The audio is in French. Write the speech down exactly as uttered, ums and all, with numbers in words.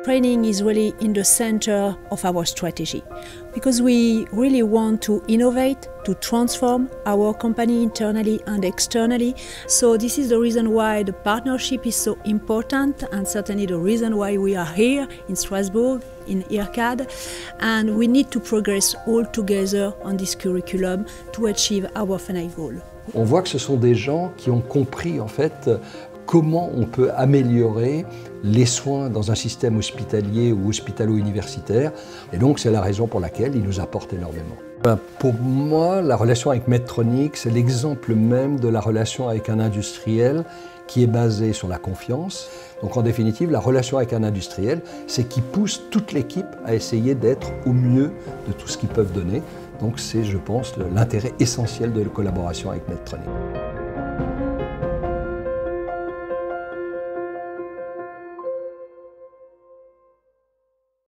Training is really in the center of our strategy because we really want to innovate, to transform our company internally and externally. So this is the reason why the partnership is so important, and certainly the reason why we are here in Strasbourg, in IRCAD, and we need to progress all together on this curriculum to achieve our final goal. On voit que ce sont des gens qui ont compris en fait comment on peut améliorer les soins dans un système hospitalier ou hospitalo-universitaire. Et donc c'est la raison pour laquelle ils nous apportent énormément. Pour moi, la relation avec Medtronic, c'est l'exemple même de la relation avec un industriel qui est basée sur la confiance. Donc en définitive, la relation avec un industriel, c'est qui pousse toute l'équipe à essayer d'être au mieux de tout ce qu'ils peuvent donner. Donc c'est, je pense, l'intérêt essentiel de la collaboration avec Medtronic.